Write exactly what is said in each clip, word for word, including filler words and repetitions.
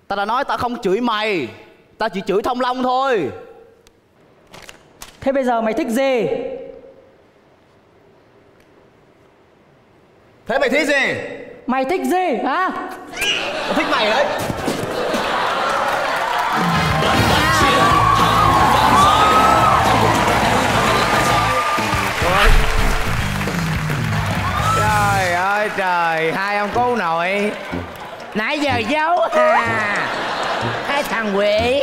Tao đã nói tao không chửi mày, tao chỉ chửi Thông Long thôi. Thế bây giờ mày thích gì? Thế mày thích gì? Mày thích gì hả? Tao thích mày đấy. Trời ơi trời, hai ông cô nội nãy giờ giấu à? Hai thằng quỷ.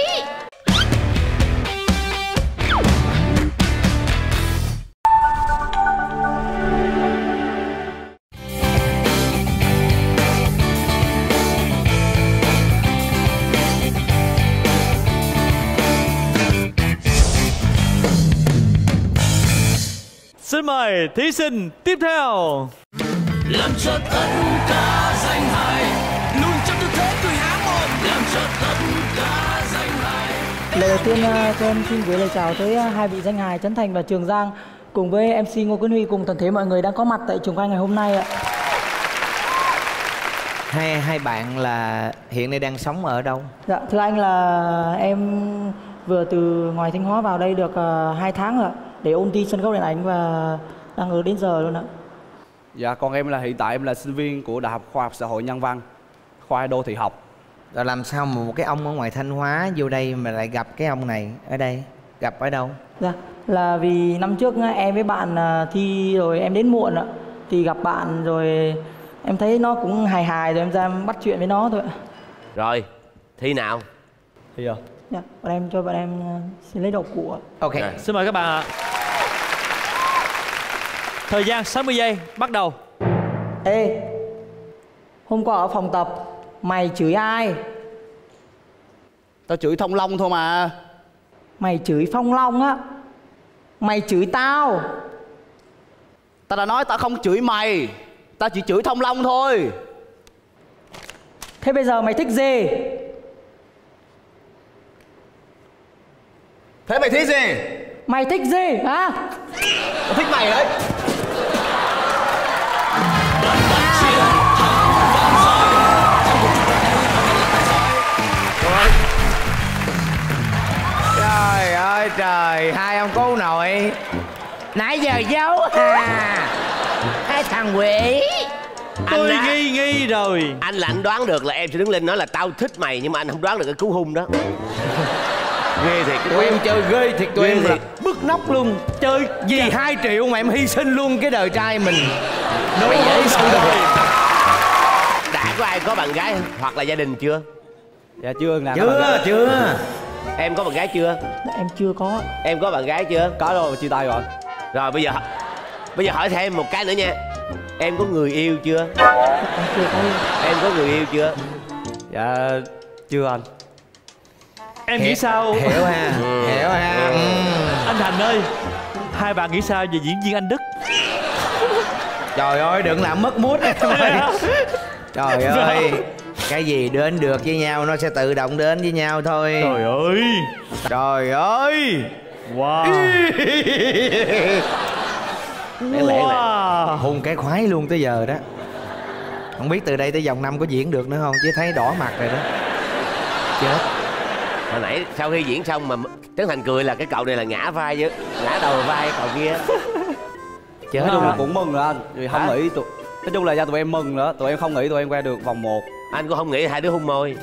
Xin mời thí sinh tiếp theo. Làm cho tất cả danh hài, luôn trong tư thế cười há mồm. Làm cho tất cả danh hài. Lời đầu tiên cho em xin gửi lời chào tới hai vị danh hài Trấn Thành và Trường Giang, cùng với em xê Ngô Kiến Huy cùng toàn thể mọi người đang có mặt tại trường quay ngày hôm nay ạ. Hai hai bạn là hiện nay đang sống ở đâu? Dạ thưa anh là em vừa từ ngoài Thanh Hóa vào đây được uh, hai tháng rồi để ôn thi sân khấu điện ảnh và đang ở đến giờ luôn ạ. Dạ còn em là hiện tại em là sinh viên của Đại học Khoa học Xã hội Nhân văn, khoa đô thị học. Rồi làm sao mà một cái ông ở ngoài Thanh Hóa vô đây mà lại gặp cái ông này ở đây? Gặp ở đâu? Dạ là vì năm trước em với bạn thi rồi em đến muộn ạ, thì gặp bạn rồi em thấy nó cũng hài hài rồi em ra em bắt chuyện với nó thôi ạ. Rồi thi nào? Thi à? Dạ bọn em cho bọn em xin lấy đầu của. Ok. Rồi. Xin mời các bạn ạ. Thời gian sáu mươi giây bắt đầu. Ê, hôm qua ở phòng tập mày chửi ai? Tao chửi Thông Long thôi mà. Mày chửi Phong Long á. Mày chửi tao. Tao đã nói tao không chửi mày, tao chỉ chửi Thông Long thôi. Thế bây giờ mày thích gì? Thế mày thích gì? Mày thích gì hả? Tao thích mày đấy. Trời ơi trời, hai ông cô nội nãy giờ giấu à? Hai thằng quỷ. Tôi Anh nghi nghi rồi. Anh là anh đoán được là em sẽ đứng lên nói là tao thích mày, nhưng mà anh không đoán được cái cú hung đó. Ghê thiệt. Tụi em chơi ghê thiệt, tụi Ghê em là thiệt. bứt nóc luôn. Chơi vì hai triệu mà em hy sinh luôn cái đời trai mình. Đâu dễ sao đâu. Đã có ai có bạn gái hoặc là gia đình chưa? Dạ chưa nè. Chưa chưa. Em có bạn gái chưa? Em chưa có. Em có bạn gái chưa? Có rồi, chia tay rồi. Rồi bây giờ bây giờ hỏi thêm một cái nữa nha. Em có người yêu chưa? Em chưa có. Em có người yêu chưa? Dạ chưa anh. Em nghĩ sao? Hiểu ha. Ừ. Hiểu ha. Ừ. Anh Thành ơi, hai bạn nghĩ sao về diễn viên anh Đức? Trời ơi đừng làm mất mút em ơi. Trời ơi, cái gì đến được với nhau nó sẽ tự động đến với nhau thôi. Trời ơi. Trời ơi. Wow. Wow. Hôn cái khoái luôn tới giờ đó. Không biết từ đây tới vòng năm có diễn được nữa không, chứ thấy đỏ mặt rồi đó. Chết. Hồi nãy sau khi diễn xong mà Trấn Thành cười là cái cậu này là ngã vai chứ, ngã đầu vai cậu kia. Chết. Nói chung là cũng mừng rồi anh, vì không Hả? nghĩ tụi nói chung là do tụi em mừng nữa, tụi em không nghĩ tụi em qua được vòng một. Anh cũng không nghĩ hai đứa hôn môi.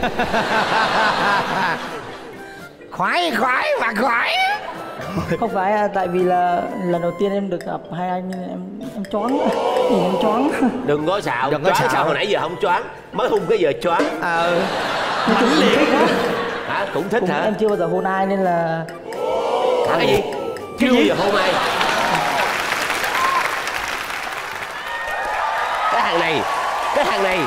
Khoái khoái mà khoái. Không phải à, tại vì là lần đầu tiên em được gặp hai anh nên em em choáng, nhìn em choáng. Đừng có xạo, Đừng có choáng xạo. sao hồi nãy giờ không choáng, mới hôn cái giờ choáng. Ờ. Cũng thích đó. Hả? Cũng thích Cũng hả? em chưa bao giờ hôn ai nên là. Hả cái gì? Chưa bao giờ hôn ai? Cái hàng này, cái hàng này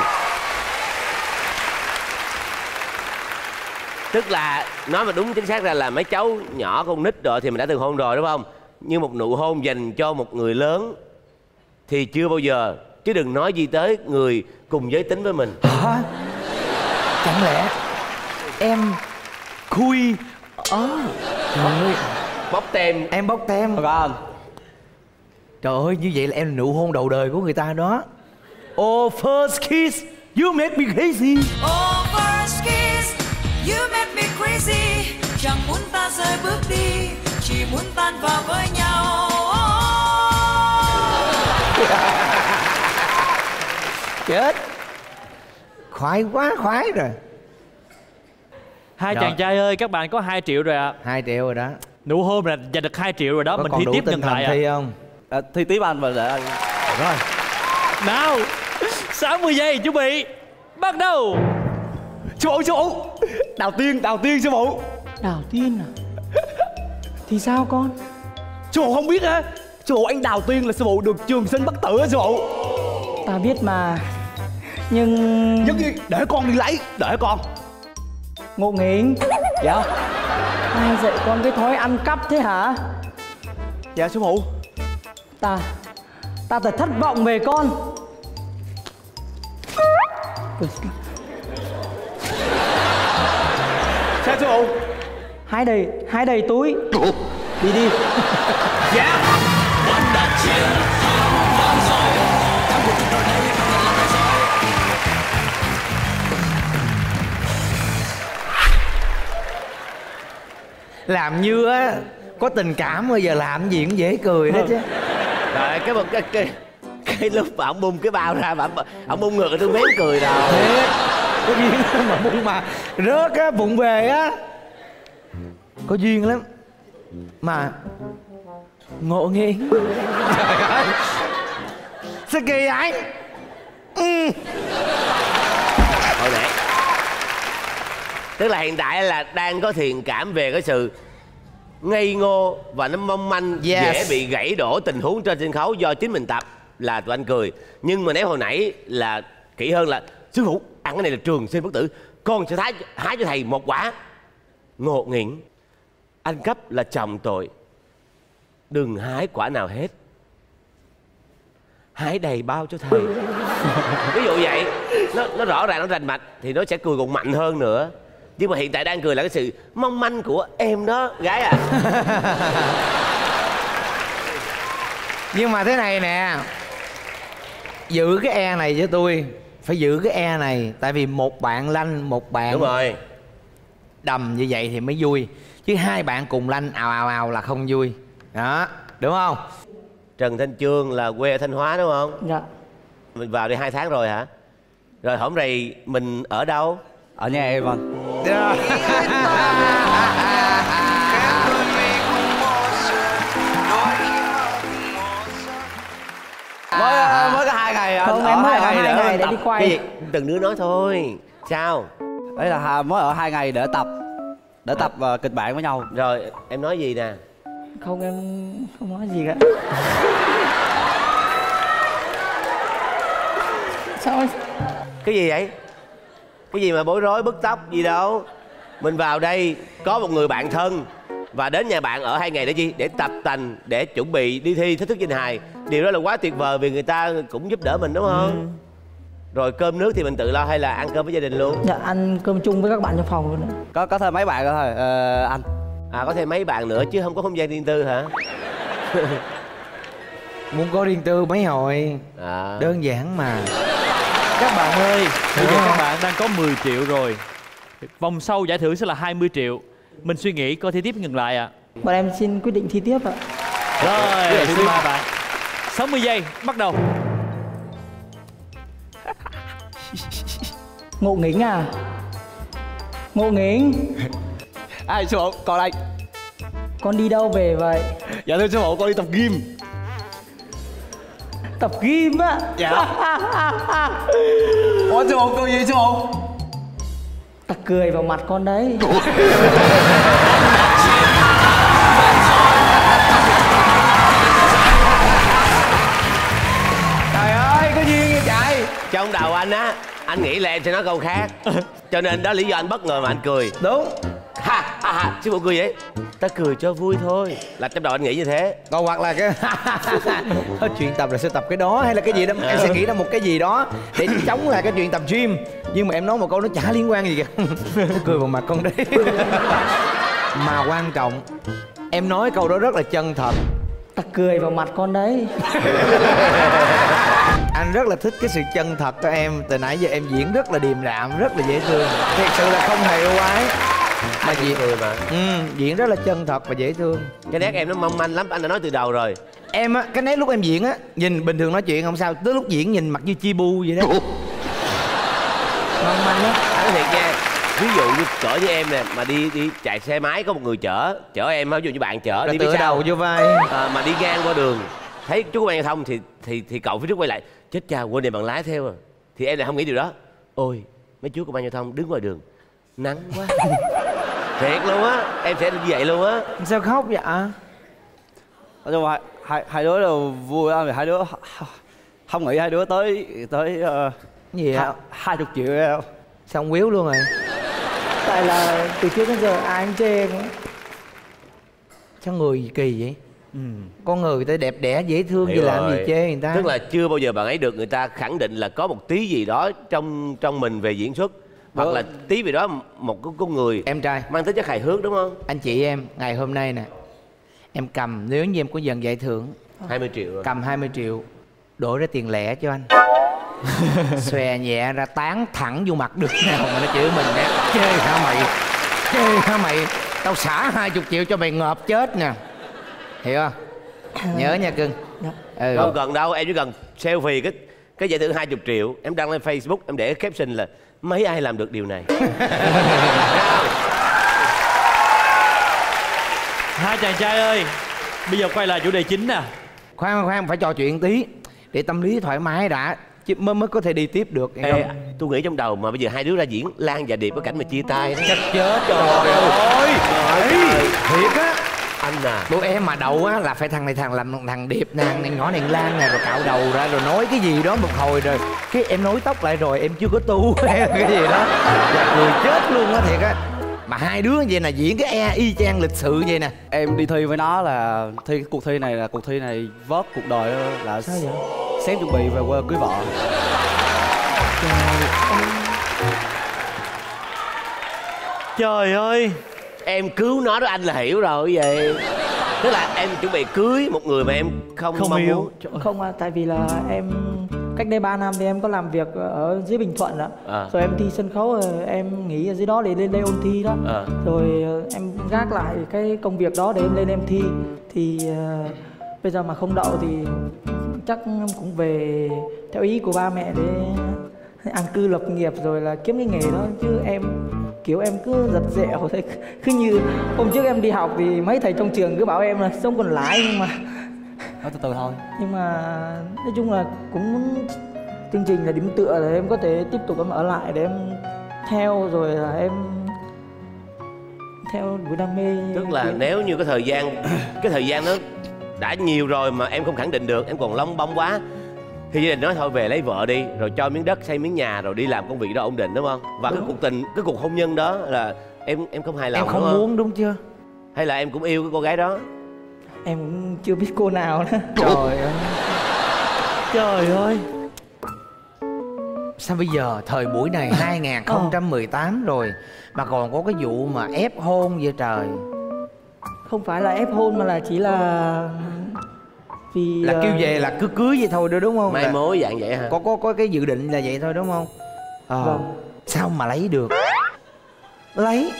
tức là nói mà đúng chính xác ra là mấy cháu nhỏ con nít rồi thì mình đã từng hôn rồi đúng không? như một nụ hôn dành cho một người lớn thì chưa bao giờ, chứ đừng nói gì tới người cùng giới tính với mình. Hả? Chẳng lẽ em khui ớ? Trời ơi, Bóc tem. em bóc tem. Có anh. Trời ơi, như vậy là em là nụ hôn đầu đời của người ta đó. Oh, first kiss, you make me crazy. Oh, first kiss. rơi bước đi, chỉ muốn tan vào với nhau. Chết. Khoái quá, khoái rồi. Hai Rồi. chàng trai ơi, các bạn có hai triệu rồi ạ. Hai triệu rồi đó. Nụ hôn là giành được hai triệu rồi đó. Có Mình còn thi đủ tiếp tinh ngừng thần lại ạ. thi không? À, thi tiếp anh và để anh. Rồi. Nào, sáu mươi giây chuẩn bị. Bắt đầu. Sư phụ, sư phụ. Đào Tiên, Đào Tiên sư phụ. Đào Tiên à? Thì sao con? Sư phụ không biết hả? Sư phụ anh Đào Tiên là sư phụ được trường sinh bất tử á sư phụ. Ta biết mà. Nhưng... Giống như để con đi lấy, để con. Ngộ nghĩnh. Dạ. Ai dạy con cái thói ăn cắp thế hả? Dạ sư phụ. Ta Ta thật thất vọng về con. Sao sư phụ? Hái đầy, hái đầy túi. Đi đi. Dạ. Làm như á có tình cảm bây giờ làm gì cũng dễ cười đó chứ. Rồi cái một cái cái cái lúc mà ông bung cái bao ra mà ông, ông bung ngược tôi mém cười đâu. Thiệt. Có duyên mà bụng mà rớt á, bụng về á. Có duyên lắm. Mà ngộ nghiêng. Trời ơi. Sao kỳ vậy? Ừ. Thôi nè. Tức là hiện tại là đang có thiện cảm về cái sự ngây ngô và nó mong manh, Yes. dễ bị gãy đổ tình huống trên sân khấu do chính mình tập là tụi anh cười. Nhưng mà nếu hồi nãy là kỹ hơn là sư phụ ăn cái này là trường sinh bất tử, con sẽ hái, hái cho thầy một quả. Ngộ nghĩnh, ăn cắp là chồng tội, đừng hái quả nào hết, hái đầy bao cho thầy. Ví dụ vậy, nó, nó rõ ràng, nó rành mạch thì nó sẽ cười còn mạnh hơn nữa. Nhưng mà hiện tại đang cười là cái sự mong manh của em đó, gái à. Nhưng mà thế này nè, giữ cái e này cho tôi. Phải giữ cái e này. Tại vì một bạn lanh, một bạn Đúng rồi. đầm như vậy thì mới vui. Chứ hai bạn cùng lanh ào ào ào là không vui. Đó, đúng không? Trần Thanh Chương là quê ở Thanh Hóa đúng không? Dạ. Mình vào đây hai tháng rồi hả? Rồi hổm rày mình ở đâu? Ở nhà em anh. Mới mới có hai ngày anh. Không, ở em mới ở hai để ngày để tập. đi quay. Cái gì? Từng đứa nói thôi. Sao? Đấy là hà- mới ở hai ngày để tập. Để tập uh, kịch bản với nhau. Rồi em nói gì nè? Không, em không nói gì cả. Sao? Cái gì vậy? Cái gì mà bối rối bứt tóc gì đâu. Mình vào đây có một người bạn thân và đến nhà bạn ở hai ngày để chi? Để tập tành, để chuẩn bị đi thi thách thức danh hài. Điều đó là quá tuyệt vời vì người ta cũng giúp đỡ mình đúng không? Ừ. Rồi cơm nước thì mình tự lo hay là ăn cơm với gia đình luôn? Dạ, ăn cơm chung với các bạn trong phòng luôn ạ. Có có thêm mấy bạn nữa thôi ờ, anh. À có thêm mấy bạn nữa chứ không có không gian riêng tư hả? Muốn có riêng tư mấy hồi. À. Đơn giản mà. Các bạn ơi, bây giờ Đúng các không? bạn đang có mười triệu rồi. Vòng sau giải thưởng sẽ là hai mươi triệu. Mình suy nghĩ coi thi tiếp ngừng lại ạ. Bọn em xin quyết định thi tiếp ạ. Rồi, xin mời bạn. sáu mươi giây, bắt đầu. Ngộ nghĩnh à? Ngộ nghĩnh, Ai sư phụ, còn đây. con đi đâu về vậy? Dạ thưa sư phụ, con đi tập gym. Tập gym á? Dạ. Ủa sư phụ, cười gì sư phụ? Ta cười vào mặt con đấy. Trời ơi, có duyên vậy trời. Trong đầu anh á, anh nghĩ là em sẽ nói câu khác. Cho nên đó lý do anh bất ngờ mà anh cười. Đúng. Ha ha ha, sư phụ cười vậy? Ta cười cho vui thôi. Là trong đầu anh nghĩ như thế. Còn hoặc là cái Thôi, chuyện tập là sẽ tập cái đó hay là cái gì đó em sẽ nghĩ ra một cái gì đó để chống lại cái chuyện tập gym. Nhưng mà em nói một câu nó chả liên quan gì cả. Nó cười vào mặt con đấy. Mà quan trọng em nói câu đó rất là chân thật. Ta cười vào mặt con đấy. Anh rất là thích cái sự chân thật của em. Từ nãy giờ em diễn rất là điềm đạm, rất là dễ thương. Thật sự là không hề ưu ái. Mà diễn diễn cười mà. ừ, diễn rất là chân thật và dễ thương. Cái nét em nó mong manh lắm, anh đã nói từ đầu rồi. Em á, cái nét lúc em diễn á, nhìn bình thường nói chuyện không sao, tới lúc diễn nhìn mặt như chi bu vậy đó. Mong manh á. Anh nói thiệt nha, ví dụ như cỡ như em nè, mà đi đi chạy xe máy có một người chở, chở em, ví dụ như bạn chở Rồi đi phía tựa sau đầu vô vai. à, mà đi ngang qua đường thấy chú công an giao thông thì thì thì cậu phía trước quay lại, chết cha quên đèn bằng lái theo à. Thì em lại không nghĩ điều đó. Ôi mấy chú công an giao thông đứng ngoài đường nắng quá. Thiệt luôn á, em sẽ như vậy luôn á. Sao khóc vậy ạ? Nói chung hai, hai, hai đứa đều vui lắm, hai đứa không nghĩ hai đứa tới tới uh, Gì hai, ạ? hai chục triệu đâu. Sao ông quýu luôn rồi? Tại là từ trước đến giờ ai cũng chê em á. Sao người gì kỳ vậy? Ừ. Con người ta đẹp đẽ dễ thương gì Hiểu làm rồi. gì chê người ta. Tức là chưa bao giờ bạn ấy được người ta khẳng định là có một tí gì đó trong trong mình về diễn xuất, hoặc Đúng. là tí gì đó một cái con người Em trai, mang tính chất hài hước, đúng không? anh chị em ngày hôm nay nè, em cầm, nếu như em có dần giải thưởng, hai mươi triệu rồi. cầm hai mươi triệu đổ ra tiền lẻ cho anh. Xòe nhẹ ra tán thẳng vô mặt được nào mà nó chửi mình nè. Chê hả mày? Chê hả mày? Tao xả hai chục triệu cho mày ngợp chết nè. Hiểu không? Nhớ nha cưng. Ừ. Không cần đâu, em chỉ cần selfie cái cái giải thưởng hai mươi triệu, em đăng lên Facebook, em để cái caption là mấy ai làm được điều này. Hai chàng trai ơi, bây giờ quay lại chủ đề chính nè. Khoan khoan, phải trò chuyện tí để tâm lý thoải mái đã, chứ mới mới có thể đi tiếp được. Nghe Ê, không? tôi nghĩ trong đầu mà bây giờ hai đứa ra diễn Lan và Điệp có cảnh mà chia tay đó. Chắc chết rồi. Trời ơi, thiệt á. Anh à, Tụi em mà đậu á là phải thằng này thằng làm thằng Điệp nè, thằng nhỏ này Lan nè, rồi cạo đầu ra rồi nói cái gì đó một hồi rồi cái em nối tóc lại rồi em chưa có tu hay cái gì đó là cười chết luôn á, thiệt á. Mà hai đứa vậy là diễn cái e y chang lịch sự vậy nè. Em đi thi với nó là thi cuộc thi này là cuộc thi này vớt cuộc đời đó, là Sao vậy? xém chuẩn bị về quê cưới vợ. Trời ơi, em cứu nó đó anh là hiểu rồi vậy. Tức là em chuẩn bị cưới một người mà em không, không mong yêu. muốn. Không à, tại vì là em cách đây ba năm thì em có làm việc ở dưới Bình Thuận ạ. À. Rồi em thi sân khấu rồi em nghỉ ở dưới đó để lên đây ôn thi đó. À. Rồi ờ, em gác lại cái công việc đó để em lên em thi. Thì ờ, bây giờ mà không đậu thì chắc em cũng về theo ý của ba mẹ để an cư lập nghiệp rồi là kiếm cái nghề đó. Chứ em kiểu em cứ giật dẹo thôi. Cứ như hôm trước em đi học thì mấy thầy trong trường cứ bảo em là sống còn lãi, nhưng mà Nói từ từ thôi. nhưng mà nói chung là cũng muốn chương trình là điểm tựa để em có thể tiếp tục em ở lại để em theo, rồi là em theo đuổi đam mê. Tức là Kiểu- nếu như cái thời gian cái thời gian nó đã nhiều rồi mà em không khẳng định được, em còn lông bông quá, thì gia đình nói thôi về lấy vợ đi, rồi cho miếng đất xây miếng nhà, rồi đi làm công việc đó ổn định, đúng không? Và cái cuộc tình, cái cuộc hôn nhân đó là em em không hài lòng, Em không đúng muốn đúng chưa? Hay là em cũng yêu cái cô gái đó? Em cũng chưa biết cô nào nữa. Trời ơi, trời ơi. sao bây giờ thời buổi này hai không một tám rồi mà còn có cái vụ mà ép hôn vậy trời. Không phải là ép hôn mà là chỉ là vì Là ờ, kêu về là cứ cưới vậy thôi đó đúng không? Mai Là mối dạng vậy hả? có có có cái dự định là vậy thôi đúng không? Ờ. Vâng. Sao mà lấy được? Lấy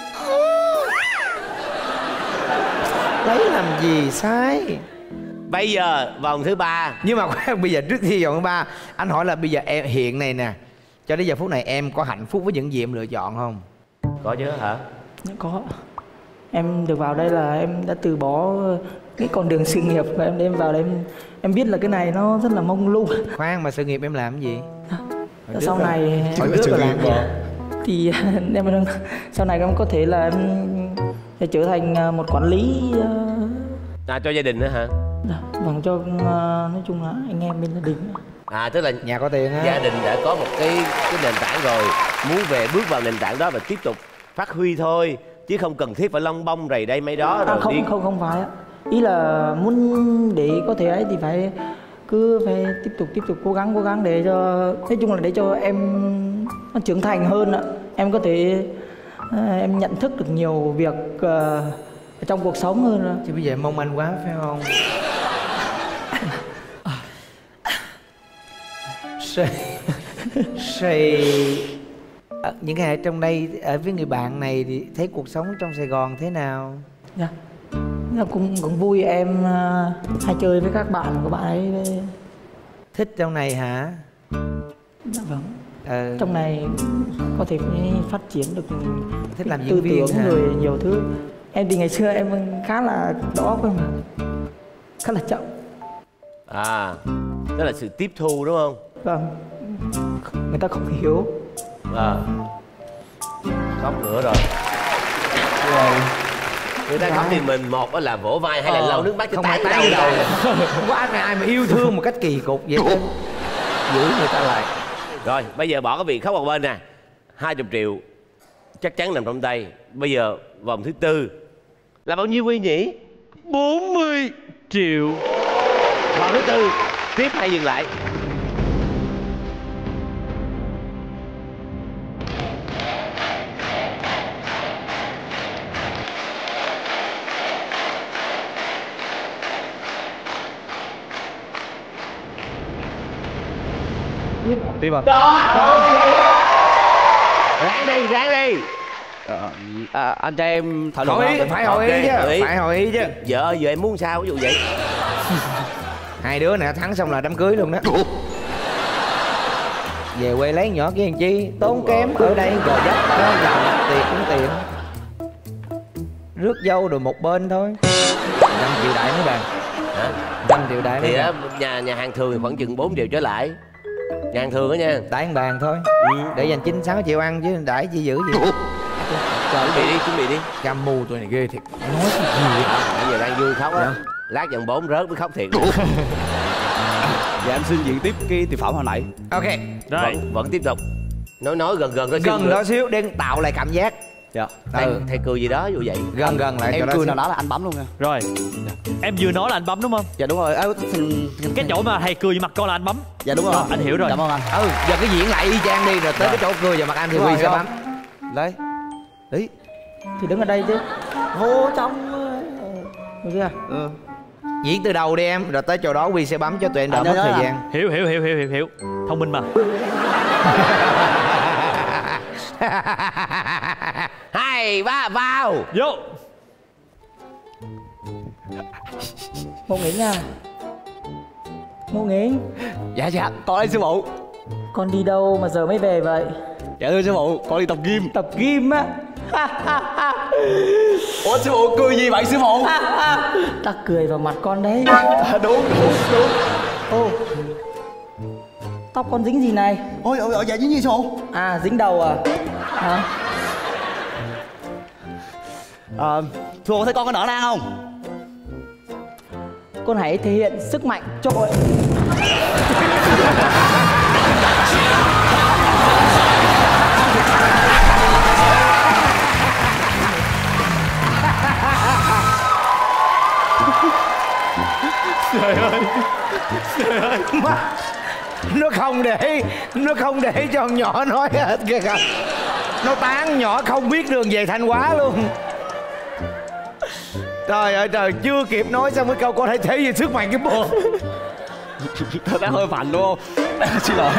lấy làm gì sai? Bây giờ vòng thứ ba. Nhưng mà khoan, bây giờ trước khi vòng thứ ba, anh hỏi là bây giờ em hiện này nè, cho đến giờ phút này em có hạnh phúc với những gì em lựa chọn không? Có chứ hả? có. Em được vào đây là em đã từ bỏ cái con đường sự nghiệp và em đem vào đây em em biết là cái này nó rất là mông lung. Khoan, mà sự nghiệp em làm cái gì? Hồi Sau trước là- này hồi trước là làm gì? thì em sau này em có thể là em sẽ trở thành một quản lý uh, À, cho gia đình nữa hả? vâng, cho uh, nói chung là anh em bên gia đình. À, tức là Nhà có tiền á. gia đình đã có một cái cái nền tảng rồi, muốn về bước vào nền tảng đó và tiếp tục phát huy thôi, chứ không cần thiết phải lông bông rầy đây mấy đó À, rồi không đi. không không phải ạ. Ý là muốn để có thể ấy thì phải cứ phải tiếp tục tiếp tục cố gắng cố gắng để cho, nói chung là để cho em nó trưởng thành hơn ạ. Em có thể à, em nhận thức được nhiều việc uh, ở trong cuộc sống hơn ạ. Chứ bây giờ em mong anh quá phải không? Say Say À, những ngày ở trong đây ở với người bạn này thì thấy cuộc sống trong Sài Gòn thế nào? Dạ. Dạ, cũng cũng vui, em uh, hay chơi với các bạn của bạn ấy. Thích trong này hả? Dạ vâng. Ờ. Trong này có thể phát triển được Thích làm tư diễn viên tưởng hả? rồi nhiều thứ. Em thì ngày xưa em khá là đầu óc không, khá là chậm. À, đó là sự tiếp thu đúng không? Vâng, người ta không hiểu. À, khóc nữa rồi. Người ta khóc thì mình một là vỗ vai, hai là Ờ, lau nước mắt cho không tán phải tán đầu. đầu. Không có ai, ai mà yêu thương một cách kỳ cục vậy đó. Giữ người ta lại. Rồi, bây giờ bỏ cái việc khóc vào bên nè. Hai chục triệu chắc chắn nằm trong tay. Bây giờ vòng thứ tư là bao nhiêu Huy nhỉ? bốn mươi triệu. Vòng thứ tư tiếp hay dừng lại? Tiếp à? Ráng đi, ráng đi. Ờ, à, anh cho em thảo luận Hỏi ý, không? phải hỏi ý Ok, chứ, hỏi ý. phải hỏi ý chứ. Vợ giờ em muốn sao ví dụ vậy? Hai đứa nè thắng xong là đám cưới luôn đó. Về quê lấy nhỏ kia làm chi, tốn kém ở đây gò dấp đó, làm tiền cũng tiền. Rước dâu rồi một bên thôi. Năm triệu đại mấy bạn. Hả? Năm triệu đại mấy Thì đó, bạn. nhà nhà hàng thường thì khoảng chừng bốn triệu trở lại. Nhà hàng thường đó nha. Đại một bàn thôi. Để dành chín sáu triệu ăn chứ đãi chi dữ gì. Chuẩn bị đi, chuẩn bị đi. Cam mù tụi này ghê thiệt. Nói cái gì vậy? Bây giờ đang vui khóc á. Lát dần bốn rớt mới khóc thiệt. Dạ em xin diễn tiếp cái tiểu phẩm hồi nãy. Ok. Rồi. Vẫn, vẫn tiếp tục. Nói nói gần gần đó xíu Gần nữa. đó xíu để tạo lại cảm giác. Dạ. Thầy, Ừ. thầy cười gì đó ví dụ vậy. Gần gần lại cho Em đó cười xíu. nào đó là anh bấm luôn nha. Rồi. Em vừa nói là anh bấm đúng không? Dạ đúng rồi. À, Cái chỗ mà thầy cười vào mặt con là anh bấm. Dạ đúng rồi. Anh hiểu rồi. Cảm ơn anh. Ừ, giờ cái diễn lại y chang đi rồi tới cái chỗ cười vào mặt anh thì Đúng Huy rồi, sẽ không? bấm. Đấy. Đấy. Thì đứng ở đây chứ. Vô trong. Được chưa? Ừ. Diễn từ đầu đi em, rồi tới chỗ đó Huy sẽ bấm cho tụi em đỡ Anh mất nhớ thời là- gian. Hiểu hiểu hiểu hiểu hiểu hiểu. Thông minh mà. Hai ba vào. Vô. Ngô Nghĩnh à. Ngô Nghĩnh, Dạ dạ. Con đây sư phụ. con đi đâu mà giờ mới về vậy? Dạ thưa sư phụ. Con đi tập gym. Tập gym á. Ủa sư phụ cười gì vậy sư phụ? Ta cười vào mặt con đấy. À, đúng đúng đúng. Ô, tóc con dính gì này? Ôi ôi ôi dạ dính gì sư phụ? À, dính đầu à? Hả? À, sư phụ thấy con có nở nang không? Con hãy thể hiện sức mạnh cho con. Nó không để, nó không để cho con nhỏ nói hết kìa kìa. Nó tán nhỏ không biết đường về Thanh Hóa luôn. Trời ơi trời, chưa kịp nói xong cái câu con hãy thể hiện sức mạnh cái bộ. Thật ra hơi mạnh đúng không? Xin lỗi.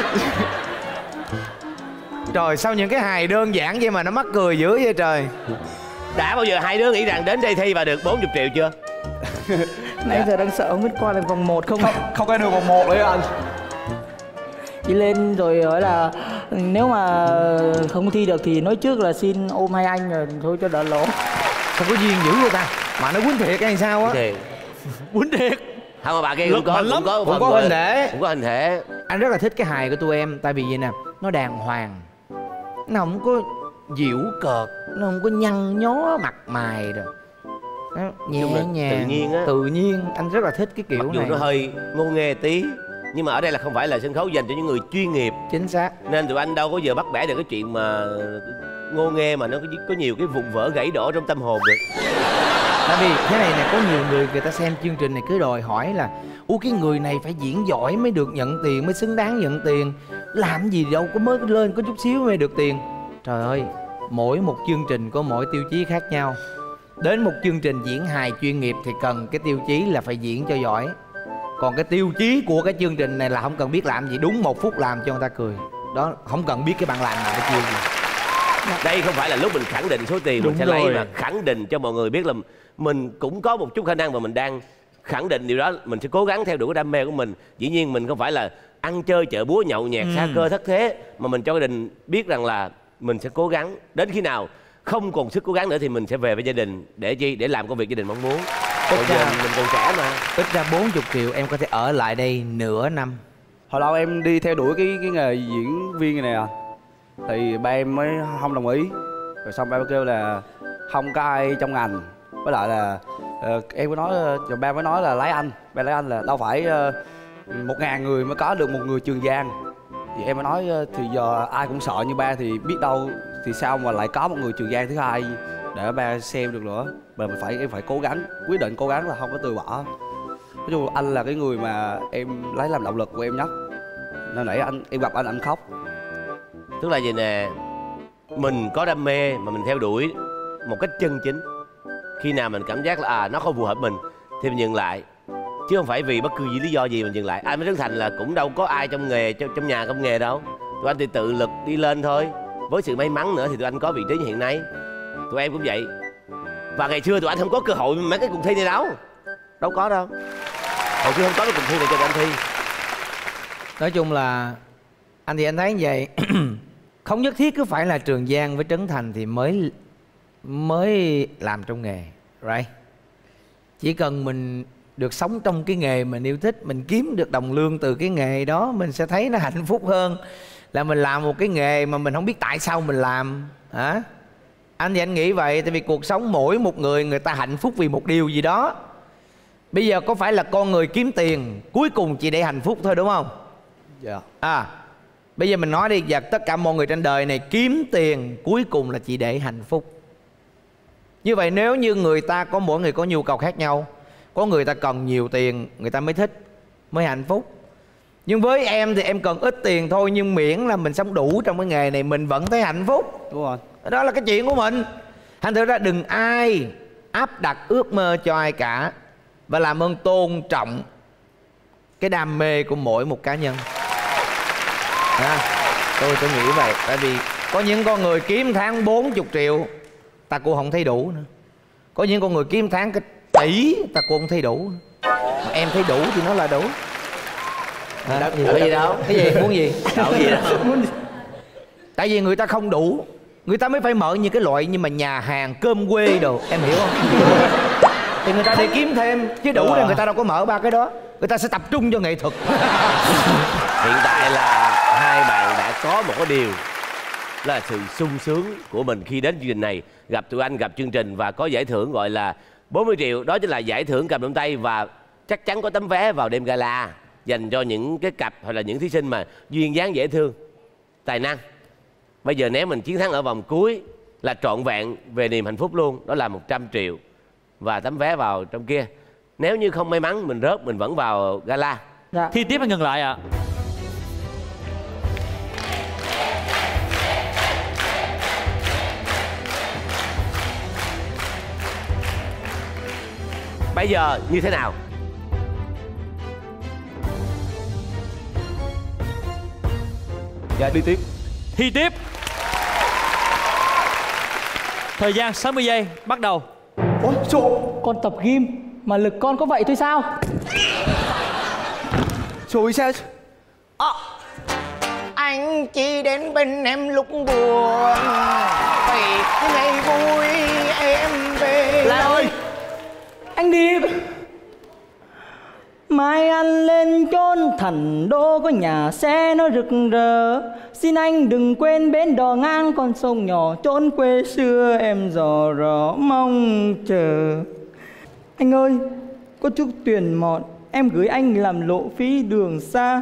Trời, sao những cái hài đơn giản vậy mà nó mắc cười dữ vậy trời. Đã bao giờ hai đứa nghĩ rằng đến đây thi và được bốn mươi triệu chưa? Nãy giờ đang sợ không biết qua được vòng một không? Không không có được vòng một đấy anh. Đi lên rồi nói là nếu mà không thi được thì nói trước là xin ôm hai anh rồi thôi cho đỡ lỗ. Sao có duyên dữ vậy ta? Mà nó quýnh thiệt hay sao á? Thì Quýnh thiệt. không mà bà kia Lực cũng có mạnh cũng lắm. có Cũng phần có gọi- hình thể. cũng có hình thể. Anh rất là thích cái hài của tụi em. Tại vì vậy nè, nó đàng hoàng, nó không có giễu cợt, nó không có nhăn nhó mặt mày rồi. Nó nhẹ Chung là nhàng, tự nhiên á. tự nhiên. Anh rất là thích cái kiểu Mặc dù này. nó hơi ngô nghê tí, nhưng mà ở đây là không phải là sân khấu dành cho những người chuyên nghiệp, Chính xác. nên tụi anh đâu có giờ bắt bẻ được cái chuyện mà ngô nghê mà nó có, có nhiều cái vùng vỡ gãy đổ trong tâm hồn được. Tại vì thế này nè, có nhiều người người ta xem chương trình này cứ đòi hỏi là ủa cái người này phải diễn giỏi mới được nhận tiền, mới xứng đáng nhận tiền. Làm gì đâu có mới lên có chút xíu mới được tiền. Trời ơi, mỗi một chương trình có mỗi tiêu chí khác nhau. Đến một chương trình diễn hài chuyên nghiệp thì cần cái tiêu chí là phải diễn cho giỏi. Còn cái tiêu chí của cái chương trình này là không cần biết làm gì, đúng một phút làm cho người ta cười. đó không cần biết cái bạn làm nào cái chiêu gì. Đây không phải là lúc mình khẳng định số tiền Đúng mình sẽ rồi. lấy, mà khẳng định cho mọi người biết là mình cũng có một chút khả năng và mình đang khẳng định điều đó. Mình sẽ cố gắng theo đuổi cái đam mê của mình. Dĩ nhiên mình không phải là ăn chơi chợ búa nhậu nhẹt xa cơ thất thế, mà mình cho gia đình biết rằng là mình sẽ cố gắng đến khi nào không còn sức cố gắng nữa thì mình sẽ về với gia đình để chi, để làm công việc gia đình mong muốn. Bây giờ mình còn trẻ mà. Ít ra bốn mươi triệu em có thể ở lại đây nửa năm. Hồi đầu em đi theo đuổi cái cái nghề diễn viên này nè, thì ba em mới không đồng ý. Rồi xong ba em kêu là không có ai trong ngành, với lại là uh, em có nói, rồi ba mới nói là lấy anh, ba lấy anh là đâu phải uh, một ngàn người mới có được một người Trường Giang. Thì em mới nói uh, thì giờ ai cũng sợ như ba thì biết đâu thì sao mà lại có một người Trường Giang thứ hai để ba xem được nữa. Mà mình phải em phải cố gắng, quyết định cố gắng là không có từ bỏ. Nói chung anh là cái người mà em lấy làm động lực của em nhất. Nên nãy anh em gặp anh anh khóc. Tức là gì nè, mình có đam mê mà mình theo đuổi một cách chân chính. Khi nào mình cảm giác là à nó không phù hợp mình thì mình dừng lại, chứ không phải vì bất cứ gì lý do gì mình dừng lại. Ai mới Trấn Thành là cũng đâu có ai trong nghề trong, trong nhà công nghề đâu. Tụi anh thì tự lực đi lên thôi. Với sự may mắn nữa thì tụi anh có vị trí như hiện nay. Tụi em cũng vậy. Và ngày xưa tụi anh không có cơ hội mấy cái cuộc thi này đâu. Đâu có đâu. Hồi xưa không có cái cuộc thi này cho tụi anh thi. Nói chung là anh thì anh thấy như vậy. Không nhất thiết cứ phải là Trường Giang với Trấn Thành thì mới mới làm trong nghề, right? Chỉ cần mình được sống trong cái nghề mình yêu thích, mình kiếm được đồng lương từ cái nghề đó, mình sẽ thấy nó hạnh phúc hơn là mình làm một cái nghề mà mình không biết tại sao mình làm, hả? Anh thì anh nghĩ vậy, tại vì cuộc sống mỗi một người người ta hạnh phúc vì một điều gì đó. Bây giờ có phải là con người kiếm tiền cuối cùng chỉ để hạnh phúc thôi đúng không? Dạ. À, bây giờ mình nói đi, và tất cả mọi người trên đời này kiếm tiền cuối cùng là chỉ để hạnh phúc. Như vậy nếu như người ta có mỗi người có nhu cầu khác nhau, có người ta cần nhiều tiền người ta mới thích, mới hạnh phúc. Nhưng với em thì em cần ít tiền thôi, nhưng miễn là mình sống đủ trong cái nghề này mình vẫn thấy hạnh phúc. Đúng rồi. Đó là cái chuyện của mình. Thành thử ra đừng ai áp đặt ước mơ cho ai cả, và làm ơn tôn trọng cái đam mê của mỗi một cá nhân. À, tôi tôi nghĩ vậy. Tại vì có những con người kiếm tháng bốn mươi triệu ta cũng không thấy đủ nữa. Có những con người kiếm tháng cái tỷ ta cũng không thấy đủ. Mà em thấy đủ thì nó là đủ. À, Đâu có gì đâu. cái gì muốn gì? Đâu có gì đâu. Tại vì người ta không đủ, người ta mới phải mở những cái loại như mà nhà hàng cơm quê đồ, em hiểu không? Thì người ta để kiếm thêm, chứ đủ là người ta đâu có mở ba cái đó. Người ta sẽ tập trung cho nghệ thuật. Hiện tại là hai bạn đã có một cái điều là sự sung sướng của mình khi đến chương trình này, gặp tụi anh, gặp chương trình và có giải thưởng gọi là bốn mươi triệu. Đó chính là giải thưởng cầm trong tay, và chắc chắn có tấm vé vào đêm gala dành cho những cái cặp hoặc là những thí sinh mà duyên dáng dễ thương, tài năng. Bây giờ nếu mình chiến thắng ở vòng cuối là trọn vẹn về niềm hạnh phúc luôn, đó là một trăm triệu và tấm vé vào trong kia. Nếu như không may mắn mình rớt, mình vẫn vào gala. Dạ. Thi tiếp hay ngừng lại ạ? Bây giờ như thế nào? Dạ đi tiếp. Thi tiếp. Thời gian sáu mươi giây bắt đầu. Ôi trời, con tập gym mà lực con có vậy thôi sao? Trời sao? Anh chỉ đến bên em lúc buồn, vì cái ngày vui em về. Lan ơi, anh đi. Mai anh lên chốn thành đô, có nhà xe nó rực rỡ. Xin anh đừng quên bến đò ngang con sông nhỏ, chốn quê xưa em dò dò mong chờ. Anh ơi, có chút tiền mọn, em gửi anh làm lộ phí đường xa.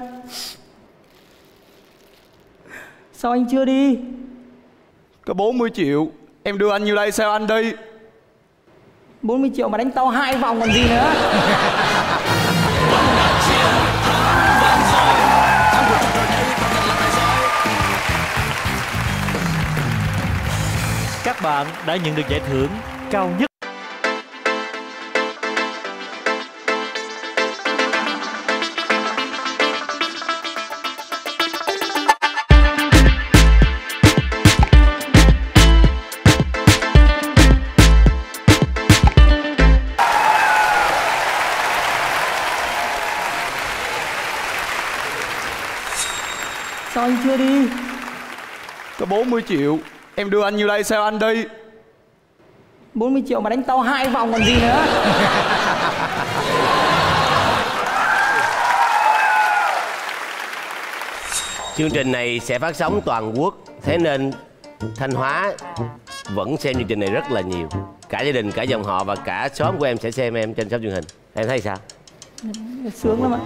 Sao anh chưa đi? Có bốn mươi triệu. Em đưa anh nhiêu đây sao anh đi? bốn mươi triệu mà đánh tao hai vòng còn gì nữa. Các bạn đã nhận được giải thưởng cao nhất. anh chưa đi. Có bốn mươi triệu. Em đưa anh nhiêu đây sao anh đi? bốn mươi triệu mà đánh tao hai vòng còn gì nữa. Chương trình này sẽ phát sóng toàn quốc, thế nên Thanh Hóa vẫn xem chương trình này rất là nhiều. Cả gia đình, cả dòng họ và cả xóm của em sẽ xem em trên sóng truyền hình. Em thấy sao? Sướng lắm ạ.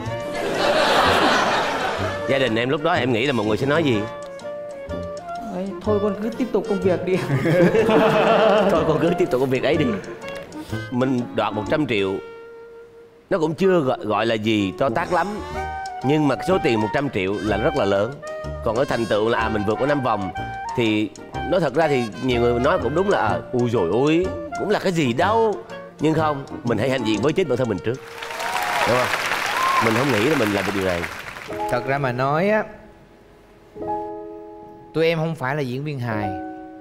Gia đình em lúc đó em nghĩ là mọi người sẽ nói gì? Đấy, thôi con cứ tiếp tục công việc đi. Thôi con cứ tiếp tục công việc ấy đi. Mình đoạt một trăm triệu nó cũng chưa gọi, gọi là gì to tát lắm, nhưng mà số tiền một trăm triệu là rất là lớn. Còn ở thành tựu là à, mình vượt qua năm vòng thì nói thật ra thì nhiều người nói cũng đúng là à, ui rồi ôi cũng là cái gì đâu. Nhưng không, mình hãy hãnh diện với chính bản thân mình trước, đúng không? Mình không nghĩ là mình làm được điều này. Thật ra mà nói á, tụi em không phải là diễn viên hài,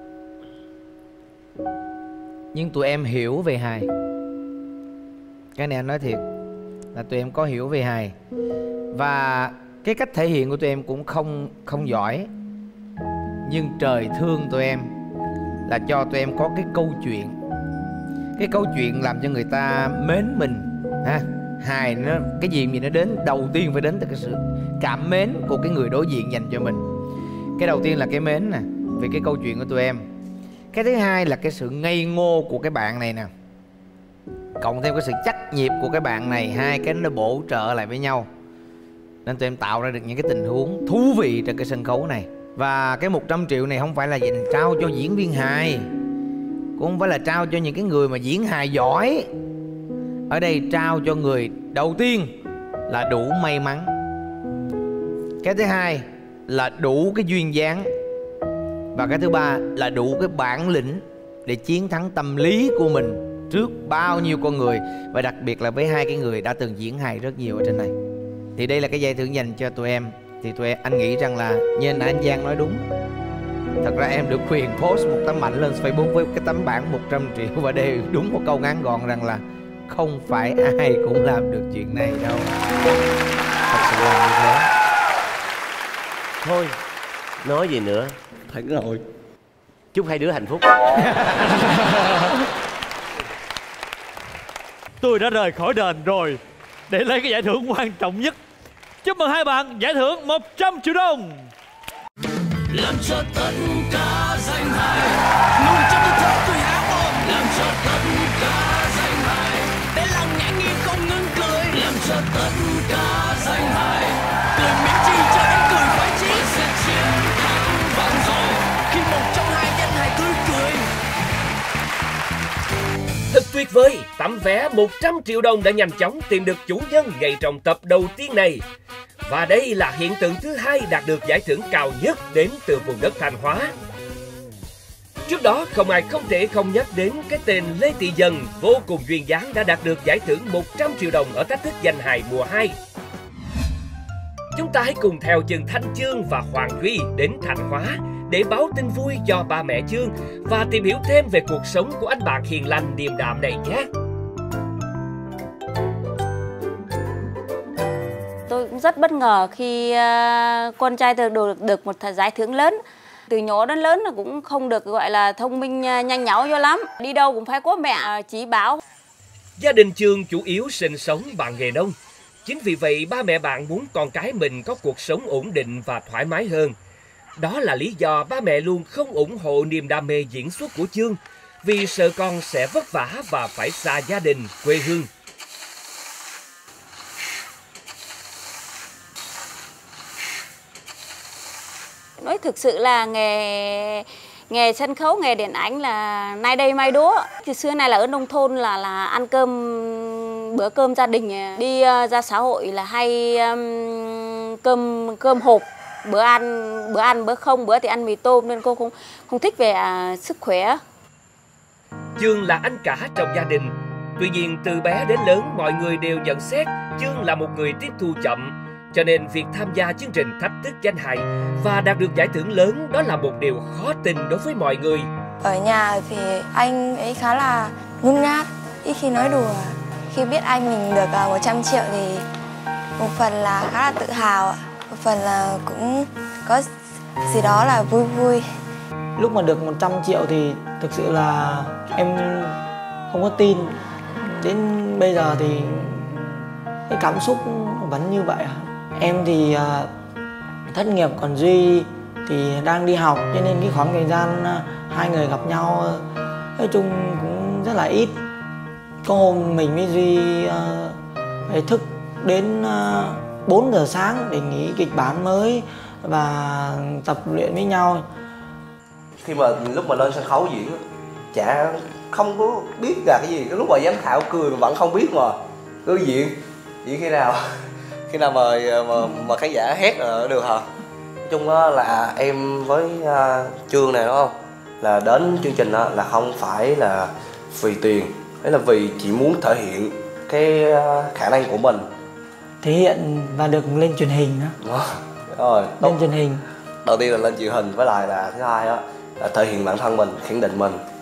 nhưng tụi em hiểu về hài. Cái này anh nói thiệt là tụi em có hiểu về hài. Và cái cách thể hiện của tụi em cũng không không giỏi, nhưng trời thương tụi em là cho tụi em có cái câu chuyện. Cái câu chuyện làm cho người ta mến mình ha. Hài nó cái gì gì nó đến đầu tiên phải đến từ cái sự cảm mến của cái người đối diện dành cho mình. Cái đầu tiên là cái mến nè, về cái câu chuyện của tụi em. Cái thứ hai là cái sự ngây ngô của cái bạn này nè, cộng thêm cái sự chắc nhịp của cái bạn này. Hai cái nó bổ trợ lại với nhau nên tụi em tạo ra được những cái tình huống thú vị trên cái sân khấu này. Và cái một trăm triệu này không phải là dành trao cho diễn viên hài, cũng không phải là trao cho những cái người mà diễn hài giỏi. Ở đây trao cho người đầu tiên là đủ may mắn, cái thứ hai là đủ cái duyên dáng, và cái thứ ba là đủ cái bản lĩnh để chiến thắng tâm lý của mình trước bao nhiêu con người, và đặc biệt là với hai cái người đã từng diễn hài rất nhiều ở trên này. Thì đây là cái giải thưởng dành cho tụi em. Thì tụi em, anh nghĩ rằng là như anh, anh Giang nói đúng. Thật ra em được quyền post một tấm ảnh lên Facebook với cái tấm bảng một trăm triệu và đều đúng một câu ngắn gọn rằng là không phải ai cũng làm được chuyện này đâu. Thật sự là như thế. Thôi, nói gì nữa. Thẳng rồi. Chúc hai đứa hạnh phúc. Tôi đã rời khỏi đền rồi để lấy cái giải thưởng quan trọng nhất. Chúc mừng hai bạn, giải thưởng một trăm triệu đồng. Làm cho tất cả danh hài luôn trong tư thế cười há mồm. Làm cho tất cả danh hài để lòng nhẹ nghiêng không ngừng cười. Làm cho tất cả danh hài cười miễn chi cho đến cười phải chí. Sẽ chiến thắng vang dội khi một trong hai danh hài tươi cười. Thật tuyệt vời, tấm vé một trăm triệu đồng đã nhanh chóng tìm được chủ nhân ngay trong tập đầu tiên này. Và đây là hiện tượng thứ hai đạt được giải thưởng cao nhất đến từ vùng đất Thanh Hóa. Trước đó, không ai không thể không nhắc đến cái tên Lê Thị Dần vô cùng duyên dáng đã đạt được giải thưởng một trăm triệu đồng ở thách thức danh hài mùa hai. Chúng ta hãy cùng theo chân Thanh Chương và Hoàng Duy đến Thanh Hóa để báo tin vui cho ba mẹ Chương và tìm hiểu thêm về cuộc sống của anh bạn hiền lành điềm đạm này nhé. Tôi cũng rất bất ngờ khi uh, con trai tôi được được một giải thưởng lớn. Từ nhỏ đến lớn là cũng không được gọi là thông minh uh, nhanh nhảu cho lắm. Đi đâu cũng phải có mẹ chỉ bảo. Gia đình Chương chủ yếu sinh sống bằng nghề nông. Chính vì vậy ba mẹ bạn muốn con cái mình có cuộc sống ổn định và thoải mái hơn. Đó là lý do ba mẹ luôn không ủng hộ niềm đam mê diễn xuất của Chương, vì sợ con sẽ vất vả và phải xa gia đình, quê hương. Nói thực sự là nghề nghề sân khấu, nghề điện ảnh là nay đây mai đó. Từ xưa này là ở nông thôn là là ăn cơm bữa cơm gia đình, đi uh, ra xã hội là hay um, cơm cơm hộp, bữa ăn bữa ăn bữa không, bữa thì ăn mì tôm, nên cô không không thích về uh, sức khỏe. Chương là anh cả trong gia đình. Tuy nhiên từ bé đến lớn mọi người đều nhận xét Chương là một người tiếp thu chậm. Cho nên việc tham gia chương trình thách thức danh hài và đạt được giải thưởng lớn đó là một điều khó tin đối với mọi người. Ở nhà thì anh ấy khá là nhút nhát, ít khi nói đùa. Khi biết anh mình được một trăm triệu thì một phần là khá là tự hào, một phần là cũng có gì đó là vui vui. Lúc mà được một trăm triệu thì thực sự là em không có tin. Đến bây giờ thì cái cảm xúc vẫn như vậy. Em thì uh, thất nghiệp, còn Duy thì đang đi học, cho nên cái khoảng thời gian uh, hai người gặp nhau uh, nói chung cũng rất là ít. Có hôm mình với Duy uh, phải thức đến uh, bốn giờ sáng để nghĩ kịch bản mới và tập luyện với nhau. Khi mà lúc mà lên sân khấu diễn, chả không có biết là cái gì. Cái lúc mà giám khảo cười mà vẫn không biết mà cứ diễn diễn khi nào khi nào mà mà, mà khán giả hét là được hả? Nói chung á là em với uh, Trương này đúng không, là đến chương trình đó là không phải là vì tiền, đấy là vì chỉ muốn thể hiện cái uh, khả năng của mình, thể hiện và được lên truyền hình đó. Rồi lên truyền hình đầu tiên là lên truyền hình, với lại là thứ hai á là thể hiện bản thân mình, khẳng định mình.